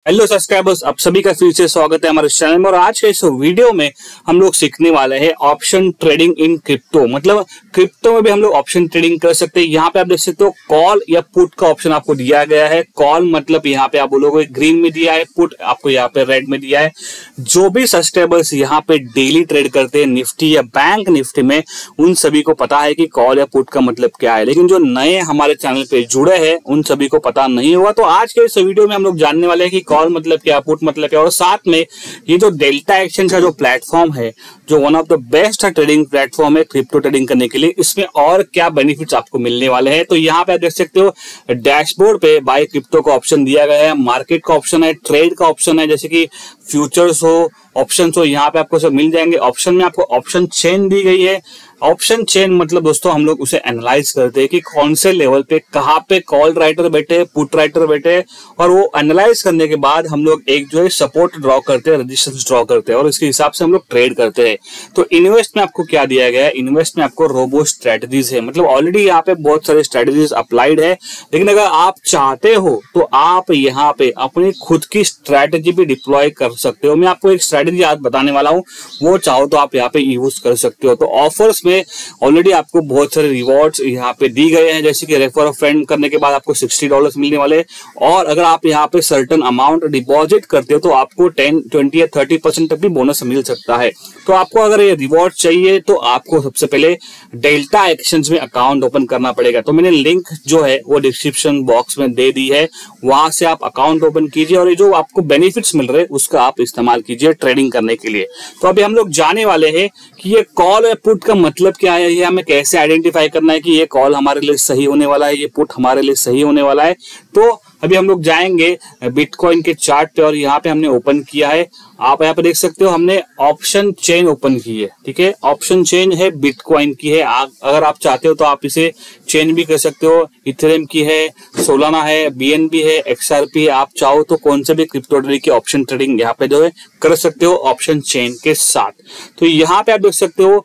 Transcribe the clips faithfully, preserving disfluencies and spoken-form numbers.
Hello subscribers, आप सभी का फिर से स्वागत है हमारे चैनल में। और आज के इस वीडियो में हम लोग सीखने वाले हैं ऑप्शन ट्रेडिंग इन क्रिप्टो। मतलब क्रिप्टो में भी हम लोग ऑप्शन ट्रेडिंग कर सकते हैं। यहाँ पे आप देख सकते हो कॉल या पुट का ऑप्शन आपको दिया गया है। कॉल मतलब यहाँ पे आप बोलोगे ग्रीन में दिया है, पुट आपको यहाँ पे रेड में दिया है। जो भी सब्सक्राइबर्स यहाँ पे डेली ट्रेड करते हैं निफ्टी या बैंक निफ्टी में, उन सभी को पता है कि कॉल या पुट का मतलब क्या है। लेकिन जो नए हमारे चैनल पे जुड़े हैं उन सभी को पता नहीं होगा। तो आज के इस वीडियो में हम लोग जानने वाले हैं कि कॉल मतलब क्या, पुट मतलब क्या। और साथ में ये जो डेल्टा एक्सचेंज का जो प्लेटफॉर्म है, जो one of the best trading platform है क्रिप्टो ट्रेडिंग करने के लिए, इसमें और क्या बेनिफिट्स आपको मिलने वाले हैं। तो यहाँ पे आप देख सकते हो डैशबोर्ड पे बाय क्रिप्टो का ऑप्शन दिया गया है, मार्केट का ऑप्शन है, ट्रेड का ऑप्शन है, जैसे कि फ्यूचर्स हो, ऑप्शन हो, यहाँ पे आपको सब मिल जाएंगे। ऑप्शन में आपको ऑप्शन चेन दी गई है। ऑप्शन चेन मतलब दोस्तों हम लोग उसे एनालाइज करते हैं कि कौन से लेवल पे कहाँ पे कॉल राइटर बैठे, पुट राइटर बैठे, और वो एनालाइज करने के बाद हम लोग एक जो है सपोर्ट ड्रॉ करते हैं, रेजिस्टेंस ड्रॉ करते हैं, और इसके हिसाब से हम लोग ट्रेड करते हैं। तो इन्वेस्ट में आपको क्या दिया गया है? इन्वेस्ट में आपको रोबो स्ट्रेटजीज है। मतलब ऑलरेडी यहाँ पे बहुत सारे स्ट्रेटजीज अप्लाइड है, लेकिन अगर आप चाहते हो तो आप यहाँ पे अपनी खुद की स्ट्रेटजी भी डिप्लॉय कर सकते हो। मैं आपको एक स्ट्रेटजी आज बताने वाला हूँ, वो चाहो तो आप यहाँ पे यूज कर सकते हो। तो ऑफर्स में ऑलरेडी आपको बहुत सारे रिवॉर्ड्स यहाँ पे दी गए हैं, जैसे कि रेफर अ फ्रेंड करने के बाद आपको सिक्सटी डॉलर मिलने वाले, और अगर आप यहाँ पे सर्टेन अमाउंट डिपॉजिट करते हो तो आपको टेन ट्वेंटी या थर्टी परसेंट तक भी बोनस मिल सकता है। तो आपको अगर ये रिवॉर्ड चाहिए तो आपको सबसे पहले डेल्टा एक्सचेंज में अकाउंट ओपन करना पड़ेगा। तो मैंने लिंक जो है वो डिस्क्रिप्शन बॉक्स में दे दी है, वहां से आप अकाउंट ओपन कीजिए और ये जो आपको बेनिफिट्स मिल रहे हैं उसका आप इस्तेमाल कीजिए ट्रेडिंग करने के लिए। तो अभी हम लोग जाने वाले हैं कि ये कॉल या पुट का मतलब क्या है, ये हमें कैसे आइडेंटिफाई करना है कि ये कॉल हमारे लिए सही होने वाला है, ये पुट हमारे लिए सही होने वाला है। तो अभी हम लोग जाएंगे बिटकॉइन के चार्ट पे और यहाँ पे हमने ओपन किया है। आप यहाँ पे देख सकते हो हमने ऑप्शन चेन ओपन की है, ठीक है। ऑप्शन चेन है, बिटकॉइन की है। आ, अगर आप चाहते हो तो आप इसे चेन भी कर सकते हो। इथेरियम की है, सोलाना है, बीएनबी है, एक्सआरपी है। आप चाहो तो कौन से भी क्रिप्टो ट्रेडिंग की ऑप्शन ट्रेडिंग यहाँ पे जो है कर सकते हो ऑप्शन चेन के साथ। तो यहाँ पे आप देख सकते हो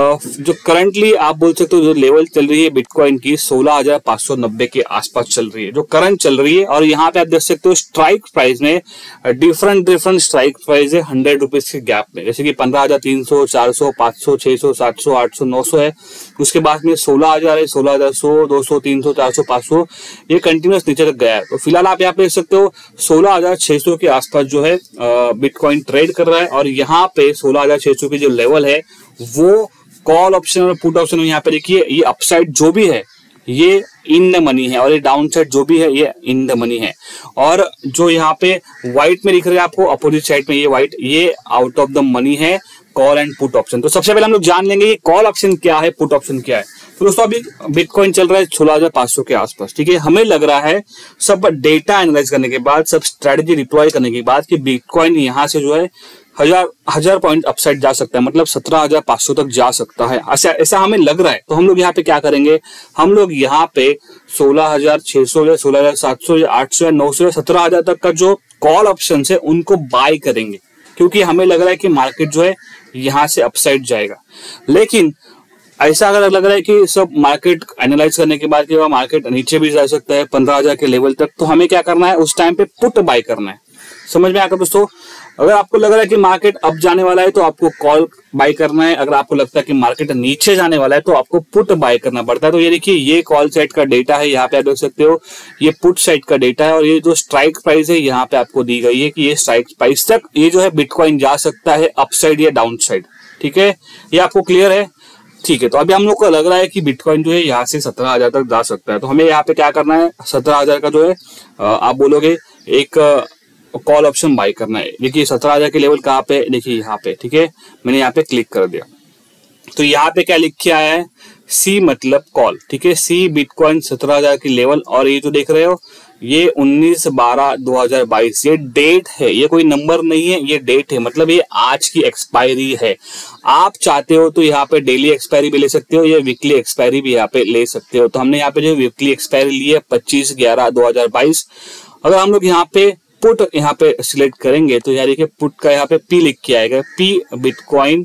जो करंटली आप बोल सकते हो जो लेवल चल रही है बिटकॉइन की सोलह हजार पांच सौ नब्बे के आसपास चल रही है, जो करंट चल रही है। और यहाँ पे आप देख सकते हो स्ट्राइक प्राइस में डिफरेंट डिफरेंट स्ट्राइक प्राइस है हंड्रेड रुपीज के गैप में, जैसे कि पंद्रह हजार तीन सौ, चार सौ, पांच सौ, छह सौ, सात सौ, आठ सौ, नौ सौ है। उसके बाद में सोलह हजार है, सोलह हजार सौ, दो सौ, तीन सौ, चार सौ, पांच सौ, ये कंटिन्यूस नीचे तक गया है। तो फिलहाल आप यहाँ पे देख सकते हो सोलह हजार छह सौ के आसपास जो है बिटकॉइन ट्रेड कर रहा है। और यहाँ पे सोलह हजार छह सौ की जो लेवल है वो कॉल ऑप्शन और पुट ऑप्शन में यहाँ पे देखिए, ये अपसाइड जो भी है ये इन द मनी है, और ये डाउन साइड जो भी है ये इन द मनी है। और जो यहाँ पे व्हाइट में दिख रहा है आपको अपोजिट साइड में, ये व्हाइट, ये आउट ऑफ द मनी है कॉल एंड पुट ऑप्शन। तो सबसे पहले हम लोग जान लेंगे ये कॉल ऑप्शन क्या है, पुट ऑप्शन क्या है। तो दोस्तों अभी बिटकॉइन चल रहा है सोलह हजार पांच सौ के आसपास, ठीक है। हमें लग रहा है सब डेटा एनालाइज करने के बाद, सब स्ट्रेटजी डिप्लॉय करने के बाद कि बिटकॉइन यहाँ से जो है हजार हजार पॉइंट अपसाइड जा सकता है, मतलब सत्रह हजार पांच सौ तक जा सकता है, ऐसा ऐसा हमें लग रहा है। तो हम लोग यहाँ पे क्या करेंगे, हम लोग यहाँ पे सोलह हजार छह सौ या सोलह हजार सात सौ या आठ सौ या नौ सौ या सत्रह हजार तक का जो कॉल ऑप्शन है उनको बाय करेंगे, क्योंकि हमें लग रहा है कि मार्केट जो है यहाँ से अपसाइड जाएगा। लेकिन ऐसा अगर लग रहा है कि सब मार्केट एनालाइज करने के बाद कि वह मार्केट नीचे भी जा सकता है पंद्रह हजार के लेवल तक, तो हमें क्या करना है, उस टाइम पे पुट बाय करना है। समझ में आकर दोस्तों, अगर आपको लग रहा है कि मार्केट अप जाने वाला है तो आपको कॉल बाय करना है। अगर आपको लगता है कि मार्केट नीचे जाने वाला है तो आपको पुट बाय करना पड़ता है। तो ये देखिए, ये कॉल साइड का डेटा है, यहाँ पे आप देख सकते हो ये पुट साइड का डेटा है। और ये जो स्ट्राइक प्राइस है यहाँ पे आपको दी गई है कि ये स्ट्राइक प्राइस तक ये जो है बिटकॉइन जा सकता है, अप साइड या डाउन साइड, ठीक है। ये आपको क्लियर है, ठीक है। तो अभी हम लोग को लग रहा है कि बिटकॉइन जो है यहाँ से सत्रह हजार तक जा सकता है। तो हमें यहाँ पे क्या करना है, सत्रह हजार का जो है आप बोलोगे एक कॉल ऑप्शन बाय करना है। देखिए सत्रह हजार के लेवल कहाँ पे, देखिए यहाँ पे, ठीक है। मैंने यहाँ पे क्लिक कर दिया तो यहाँ पे क्या लिख के आया है, सी मतलब कॉल, ठीक है। सी बिटकॉइन सत्रह हजार की लेवल, और ये जो देख रहे हो ये उन्नीस बारह दो हजार बाईस, ये डेट है, ये कोई नंबर नहीं है, ये डेट है, मतलब ये आज की एक्सपायरी है। आप चाहते हो तो यहाँ पे डेली एक्सपायरी भी ले सकते हो, या वीकली एक्सपायरी भी यहाँ पे ले सकते हो। तो हमने यहाँ पे जो वीकली एक्सपायरी ली है पच्चीस ग्यारह दो हजार बाईस। अगर हम लोग यहाँ पे पुट यहाँ पे सिलेक्ट करेंगे तो यार देखिए पुट का यहाँ पे पी लिख के आएगा, पी बिटकॉइन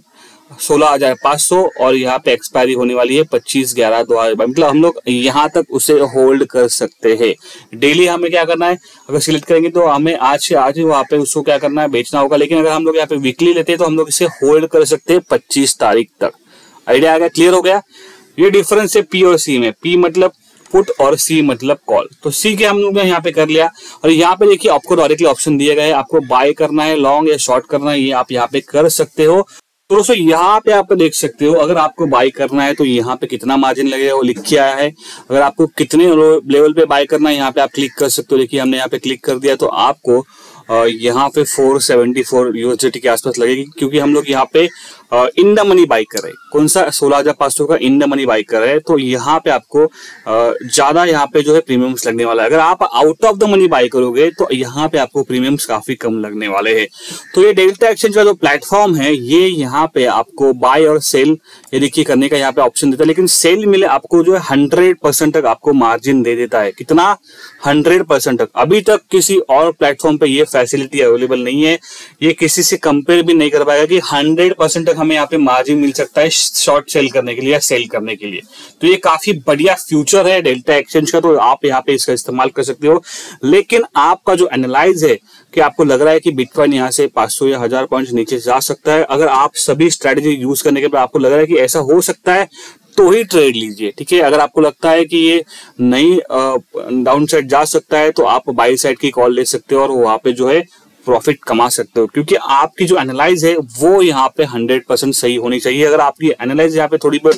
सोलह हजार पाँच सौ और यहाँ पे एक्सपायरी होने वाली है पच्चीस ग्यारह दो हजार, मतलब हम लोग यहाँ तक उसे होल्ड कर सकते हैं। डेली हमें क्या करना है, अगर सिलेक्ट करेंगे तो हमें आज से आज ही वहाँ पे उसको क्या करना है, बेचना होगा। लेकिन अगर हम लोग यहाँ पे वीकली लेते हैं तो हम लोग इसे होल्ड कर सकते हैं पच्चीस तारीख तक। आइडिया आ गया, क्लियर हो गया। ये डिफरेंस है पी और सी में। पी मतलब पुट और सी मतलब कॉल। तो सी के हम लोग ने यहाँ पे कर लिया और यहाँ पे देखिए आपको डायरेक्टली ऑप्शन दिए गए हैं, आपको बाय करना है, लॉन्ग या शॉर्ट करना है, ये आप यहाँ पे कर सकते हो। तो दोस्तों यहाँ पे आप देख सकते हो, अगर आपको बाय करना है तो यहाँ पे कितना मार्जिन लगेगा वो लिख के आया है। अगर आपको कितने लेवल पे बाय करना है यहाँ पे आप क्लिक कर सकते हो। देखिए हमने यहाँ पे क्लिक कर दिया तो आपको यहाँ पे चार सौ चौहत्तर यूएसडी के आसपास लगेगी, क्योंकि हम लोग यहाँ पे इन द मनी बाई कर रहे हैं। कौन सा सोलह हजार पाँच सौ का इन द मनी बाई कर रहे हैं, तो यहाँ पे आपको ज्यादा यहाँ पे जो है प्रीमियम्स लगने वाला है। अगर आप out of the money buy करोगे तो यहाँ पे आपको प्रीमियम्स काफी कम लगने वाले हैं। तो ये डेल्टा एक्सचेंज का जो प्लेटफॉर्म है ये यहाँ पे आपको बाय और सेल ये देखिए करने का यहाँ पे ऑप्शन देता है। लेकिन सेल मिले आपको जो है हंड्रेड परसेंट तक आपको मार्जिन दे देता है। कितना? हंड्रेड परसेंट तक। अभी तक किसी और प्लेटफॉर्म पे ये फैसिलिटी अवेलेबल नहीं है। ये किसी से कंपेयर भी नहीं कर पाएगा कि हंड्रेड परसेंट तक हमें यहाँ पे मार्जिन मिल सकता है शॉर्ट सेल करने के लिए या सेल करने के लिए। तो ये काफी बढ़िया फ्यूचर है डेल्टा एक्सचेंज का, तो आप यहाँ पे इसका इस्तेमाल कर सकते हो। लेकिन आपका जो एनालाइज है कि आपको लग रहा है कि बिटकॉइन यहाँ से पाँच सौ या हजार पॉइंट नीचे जा सकता है, अगर आप सभी स्ट्रेटेजी यूज करने के बाद आपको लग रहा है कि ऐसा हो सकता है तो ही ट्रेड लीजिए, ठीक है। अगर आपको लगता है कि ये नहीं डाउन साइड जा सकता है तो आप बाई साइड की कॉल ले सकते हो और वहां पे जो है प्रॉफिट कमा सकते हो, क्योंकि आपकी जो एनालाइज है वो यहाँ पे हंड्रेड परसेंट सही होनी चाहिए। अगर आपकी एनालाइज यहाँ पे थोड़ी बहुत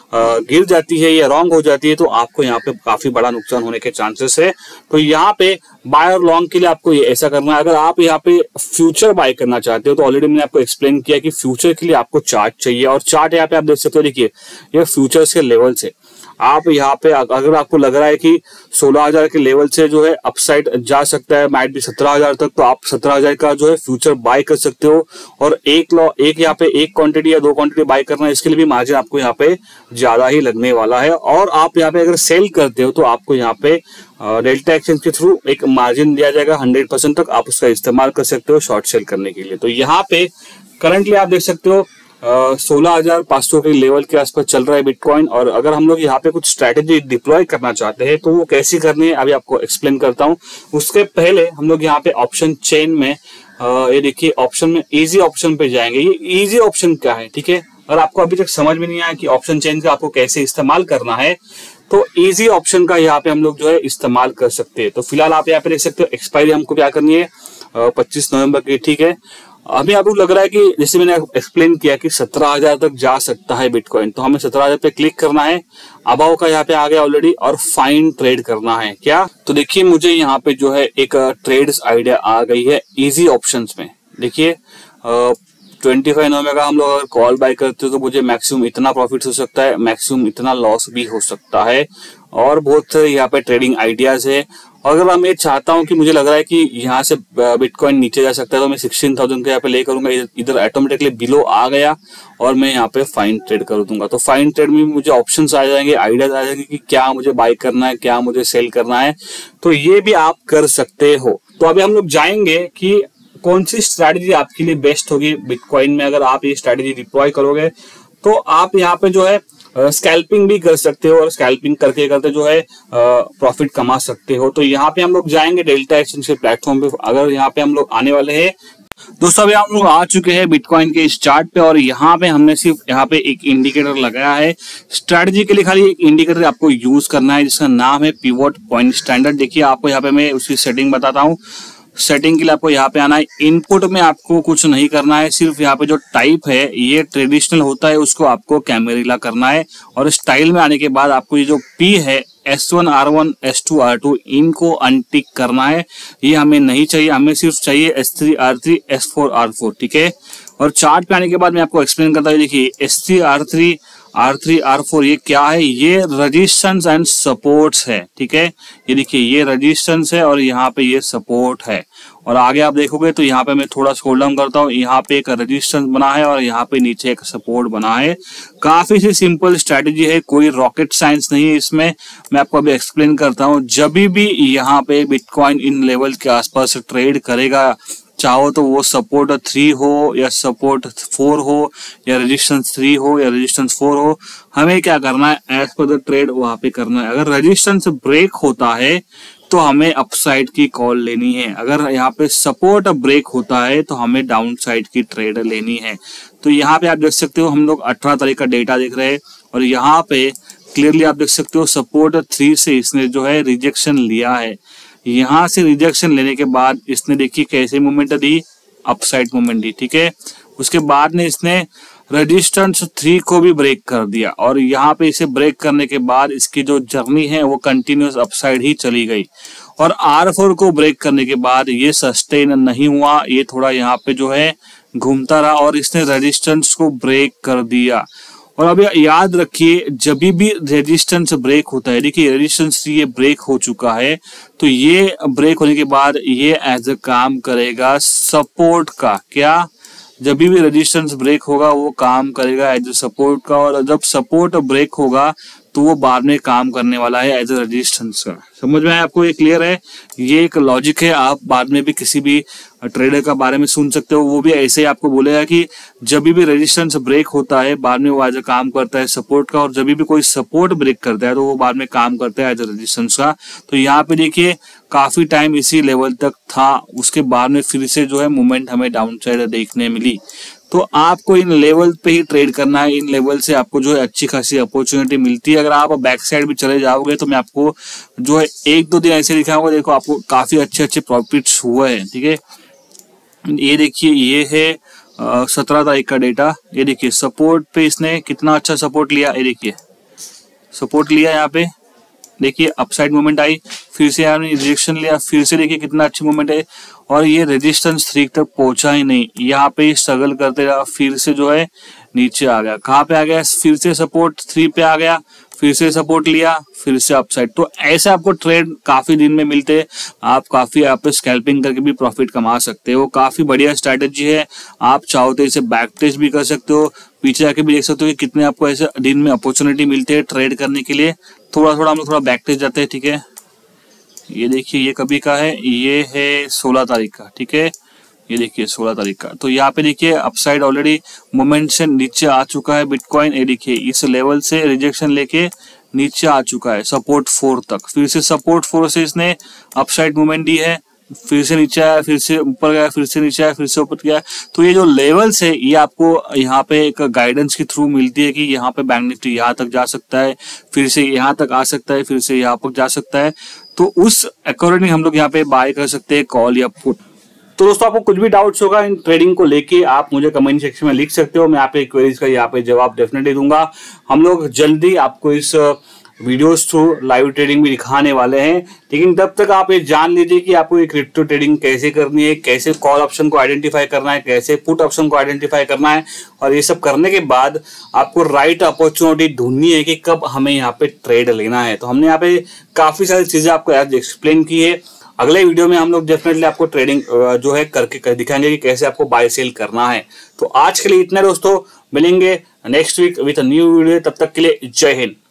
गिर जाती है या रॉन्ग हो जाती है तो आपको यहाँ पे काफी बड़ा नुकसान होने के चांसेस है। तो यहाँ पे बाय और लॉन्ग के लिए आपको ये ऐसा करना है। अगर आप यहाँ पे फ्यूचर बाय करना चाहते हो तो ऑलरेडी मैंने आपको एक्सप्लेन किया कि फ्यूचर के लिए आपको चार्ट चाहिए, और चार्ट यहाँ पे आप देख सकते हो। देखिए ये फ्यूचर्स के लेवल से आप यहाँ पे अगर आपको लग रहा है कि सोलह हजार के लेवल से जो है अपसाइड जा सकता है, माइट भी सत्रह हजार तक, तो आप सत्रह हजार का जो है फ्यूचर बाय कर सकते हो। और एक लॉ एक यहाँ पे एक क्वांटिटी या दो क्वांटिटी बाय करना है, इसके लिए भी मार्जिन आपको यहाँ पे ज्यादा ही लगने वाला है। और आप यहाँ पे अगर सेल करते हो तो आपको यहाँ पे डेल्टा एक्सचेंज के थ्रू एक मार्जिन दिया जाएगा हंड्रेड परसेंट तक, आप उसका इस्तेमाल कर सकते हो शॉर्ट सेल करने के लिए। तो यहाँ पे करंटली आप देख सकते हो सोलह हजार पाँच सौ के लेवल के आसपास चल रहा है बिटकॉइन। और अगर हम लोग यहाँ पे कुछ स्ट्रैटेजी डिप्लॉय करना चाहते हैं तो वो कैसी करनी है अभी आपको एक्सप्लेन करता हूँ। उसके पहले हम लोग यहाँ पे ऑप्शन चेन में आ, ये देखिए ऑप्शन में इजी ऑप्शन पे जाएंगे। ये इजी ऑप्शन क्या है, ठीक है। अगर आपको अभी तक समझ में नहीं आया कि ऑप्शन चेन का आपको कैसे इस्तेमाल करना है तो इजी ऑप्शन का यहाँ पे हम लोग जो है इस्तेमाल कर सकते हैं। तो फिलहाल आप यहाँ पे देख सकते हो एक्सपायरी हमको क्या करनी है पच्चीस नवंबर की, ठीक है। अभी आपको लग रहा है कि जैसे मैंने एक्सप्लेन किया कि सत्रह हजार तक जा सकता है बिटकॉइन, तो हमें सत्रह हजार पे क्लिक करना है। अबाव का यहाँ पे आ गया ऑलरेडी, और फाइन ट्रेड करना है क्या। तो देखिए मुझे यहाँ पे जो है एक ट्रेड्स आइडिया आ गई है इजी ऑप्शंस में। देखिए ट्वेंटी फाइव नवंबर का हम लोग अगर कॉल बाय करते हो तो मुझे मैक्सिमम इतना प्रॉफिट हो सकता है, मैक्सिमम इतना लॉस भी हो सकता है, और बहुत सारे यहाँ पे ट्रेडिंग आइडियाज है। और अगर मैं चाहता हूं कि मुझे लग रहा है कि यहाँ से बिटकॉइन नीचे जा सकता है तो मैं सिक्सटीन थाउजेंड के यहाँ पे ले करूंगा, इधर ऑटोमेटिकली बिलो आ गया और मैं यहाँ पे फाइन ट्रेड कर दूंगा। तो फाइन ट्रेड में मुझे ऑप्शंस आ जाएंगे, आइडियाज आ जाएंगे कि क्या मुझे बाय करना है, क्या मुझे सेल करना है। तो ये भी आप कर सकते हो। तो अभी हम लोग जाएंगे कि कौन सी स्ट्रैटेजी आपके लिए बेस्ट होगी बिटकॉइन में। अगर आप ये स्ट्रैटेजी डिप्लॉय करोगे तो आप यहाँ पे जो है स्कैल्पिंग uh, भी कर सकते हो, और स्कैल्पिंग करके करते जो है प्रॉफिट uh, कमा सकते हो। तो यहाँ पे हम लोग जाएंगे डेल्टा एक्सचेंज के प्लेटफॉर्म पे। अगर यहाँ पे हम लोग आने वाले हैं दोस्तों, अभी हम लोग आ चुके हैं बिटकॉइन के इस चार्ट पे, और यहाँ पे हमने सिर्फ यहाँ पे एक इंडिकेटर लगाया है। स्ट्रैटेजी के लिए खाली एक इंडिकेटर आपको यूज करना है जिसका नाम है पिवोट पॉइंट स्टैंडर्ड। देखिए आपको यहाँ पे मैं उसकी सेटिंग बताता हूँ। सेटिंग के लिए आपको यहाँ पे आना है। इनपुट में आपको कुछ नहीं करना है, सिर्फ यहाँ पे जो टाइप है ये ट्रेडिशनल होता है उसको आपको कैमेरिला करना है। और स्टाइल में आने के बाद आपको ये जो पी है S one R one S two R two इनको अनटिक करना है। ये हमें नहीं चाहिए, हमें सिर्फ चाहिए S three R three S four R four, ठीक है। और चार्ट पे आने के बाद मैं आपको एक्सप्लेन करता हूँ। देखिए S three R three R three R four ये क्या है, ये रजिस्टेंस एंड सपोर्ट्स है, ठीक है। ये देखिए ये रजिस्टेंस है और यहाँ पे ये सपोर्ट है। और आगे आप देखोगे तो यहाँ पे मैं थोड़ा स्क्रॉल डाउन करता हूँ, यहाँ पे एक रजिस्टेंस बना है और यहाँ पे नीचे एक सपोर्ट बना है। काफी सी सिंपल स्ट्रेटेजी है, कोई रॉकेट साइंस नहीं है इसमें। मैं आपको अभी एक्सप्लेन करता हूँ। जब भी यहाँ पे बिटकॉइन इन लेवल के आसपास ट्रेड करेगा, चाहो तो वो सपोर्ट थ्री हो या सपोर्ट फोर हो या रेजिस्टेंस थ्री हो या रेजिस्टेंस फोर हो, हमें क्या करना है एज पर द ट्रेड वहां पे करना है। अगर रेजिस्टेंस ब्रेक होता है तो हमें अपसाइड की कॉल लेनी है, अगर यहाँ पे सपोर्ट ब्रेक होता है तो हमें डाउन साइड की ट्रेड लेनी है। तो यहाँ पे आप देख सकते हो हम लोग अठारह तारीख का डेटा देख रहे हैं और यहाँ पे क्लियरली आप देख सकते हो सपोर्ट थ्री से इसने जो है रिजेक्शन लिया है। यहाँ से रिजेक्शन लेने के बाद इसने देखिए कैसे मूवमेंट दी, अपसाइड मूवमेंट दी, ठीक है। उसके बाद में इसने रेजिस्टेंस थ्री को भी ब्रेक कर दिया और यहाँ पे इसे ब्रेक करने के बाद इसकी जो जर्नी है वो कंटिन्यूस अपसाइड ही चली गई और आर फोर को ब्रेक करने के बाद ये सस्टेन नहीं हुआ, ये थोड़ा यहाँ पे जो है घूमता रहा और इसने रेजिस्टेंस को ब्रेक कर दिया। और अब याद रखिए जब भी रेजिस्टेंस ब्रेक होता है, देखिए रेजिस्टेंस ये ब्रेक हो चुका है तो ये ब्रेक होने के बाद ये एज अ काम करेगा सपोर्ट का। क्या, जब भी रेजिस्टेंस ब्रेक होगा वो काम करेगा एज अ सपोर्ट का और जब सपोर्ट ब्रेक होगा तो वो बाद में काम करने वाला है एज अ रेजिस्टेंस का। समझ में आया आपको, ये क्लियर है? ये एक लॉजिक है, आप बाद में भी किसी भी ट्रेडर का बारे में सुन सकते हो, वो भी ऐसे ही आपको बोलेगा कि जब भी रेजिस्टेंस ब्रेक होता है बाद में वो एज अ काम करता है सपोर्ट का और जब भी कोई सपोर्ट ब्रेक करता है तो वो बाद में काम करता है एज अ रेजिस्टेंस का। तो यहाँ पे देखिए काफी टाइम इसी लेवल तक था, उसके बाद में फिर से जो है मूवमेंट हमें डाउन साइड देखने मिली। तो आपको इन लेवल पे ही ट्रेड करना है, इन लेवल से आपको जो है अच्छी खासी अपॉर्चुनिटी मिलती है। अगर आप बैक साइड भी चले जाओगे तो मैं आपको जो है एक दो दिन ऐसे दिखाऊंगा, देखो आपको काफी अच्छे अच्छे प्रॉफिट्स हुए हैं, ठीक है। ये देखिए ये है सत्रह तारीख का डेटा, ये देखिए सपोर्ट पे इसने कितना अच्छा सपोर्ट लिया, ये देखिए सपोर्ट लिया, यहाँ पे देखिए अपसाइड मूवमेंट आई, फिर से आपने रिजेक्शन लिया, फिर से देखिए कितना अच्छी मूवमेंट है और ये रेजिस्टेंस थ्री तक पहुंचा ही नहीं, यहाँ पे स्ट्रगल करते रहा, फिर से जो है नीचे आ गया। कहाँ पे आ गया? फिर से सपोर्ट थ्री पे आ गया, फिर से सपोर्ट लिया, फिर से अपसाइड। तो ऐसे आपको ट्रेड काफी दिन में मिलते हैं, आप काफी आप स्कैल्पिंग करके भी प्रॉफिट कमा सकते हो। काफी बढ़िया स्ट्रैटेजी है, आप चाहो तो इसे बैक टेस्ट भी कर सकते हो, पीछे आके भी देख सकते हो कि कितने आपको ऐसे दिन में अपॉर्चुनिटी मिलते हैं ट्रेड करने के लिए। थोड़ा थोड़ा हम लोग थोड़ा बैक टेस्ट जाते हैं, ठीक है। ये देखिए ये कभी का है, ये है सोलह तारीख का, ठीक है। ये देखिए सोलह तारीख का, तो यहाँ पे देखिए अपसाइड ऑलरेडी मोमेंट से नीचे आ चुका है बिटकॉइन। ये देखिए इस लेवल से रिजेक्शन लेके नीचे आ चुका है सपोर्ट फोर तक, फिर से सपोर्ट फोर से इसने अपसाइड मूवमेंट दी है, फिर से नीचे आया, फिर से ऊपर गया, फिर से नीचे आया, फिर से ऊपर गया। तो ये जो लेवल्स है ये आपको यहाँ पे एक गाइडेंस के थ्रू मिलती है कि यहाँ पे बैंक निफ्टी यहाँ तक जा सकता है, फिर से यहाँ तक आ सकता है, फिर से यहाँ पर जा सकता है। तो उस अकॉर्डिंग हम लोग यहाँ पे बाय कर सकते हैं कॉल या पुट। तो दोस्तों आपको कुछ भी डाउट्स होगा इन ट्रेडिंग को लेके आप मुझे कमेंट सेक्शन में लिख सकते हो, मैं आप क्वेरीज का यहाँ पे जवाब डेफिनेटली दूंगा। हम लोग जल्दी आपको इस वीडियोस थ्रू लाइव ट्रेडिंग भी दिखाने वाले हैं, लेकिन तब तक आप ये जान लीजिए कि आपको ये क्रिप्टो ट्रेडिंग कैसे करनी है, कैसे कॉल ऑप्शन को आइडेंटिफाई करना है, कैसे पुट ऑप्शन को आइडेंटिफाई करना है, और ये सब करने के बाद आपको राइट अपॉर्चुनिटी ढूंढनी है कि कब हमें यहाँ पे ट्रेड लेना है। तो हमने यहाँ पे काफी सारी चीजें आपको आज एक्सप्लेन की है। अगले वीडियो में हम लोग डेफिनेटली आपको ट्रेडिंग जो है करके कर दिखाएंगे कि कैसे आपको बाय सेल करना है। तो आज के लिए इतना दोस्तों, मिलेंगे next week with new video, तब तक के लिए जय हिंद।